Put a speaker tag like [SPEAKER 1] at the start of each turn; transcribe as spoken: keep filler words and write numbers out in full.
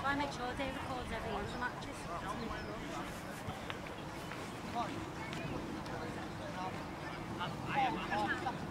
[SPEAKER 1] I make sure they record every one of the matches.
[SPEAKER 2] I am.